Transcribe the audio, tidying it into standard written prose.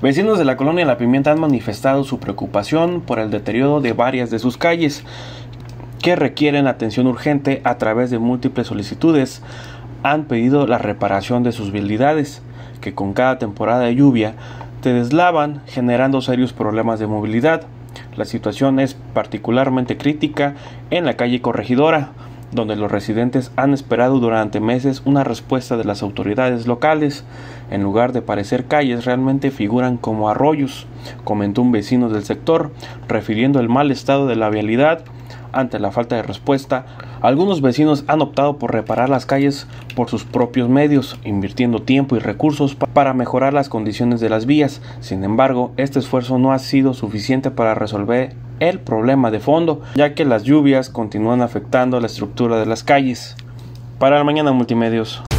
Vecinos de la colonia La Pimienta han manifestado su preocupación por el deterioro de varias de sus calles, que requieren atención urgente. A través de múltiples solicitudes han pedido la reparación de sus vialidades, que con cada temporada de lluvia se deslavan, generando serios problemas de movilidad. La situación es particularmente crítica en la calle Corregidora, donde los residentes han esperado durante meses una respuesta de las autoridades locales. En lugar de parecer calles, realmente figuran como arroyos, comentó un vecino del sector, refiriendo el mal estado de la vialidad. Ante la falta de respuesta, algunos vecinos han optado por reparar las calles por sus propios medios, invirtiendo tiempo y recursos para mejorar las condiciones de las vías. Sin embargo, este esfuerzo no ha sido suficiente para resolver el problema de fondo, ya que las lluvias continúan afectando la estructura de las calles. Para el Mañana Multimedios.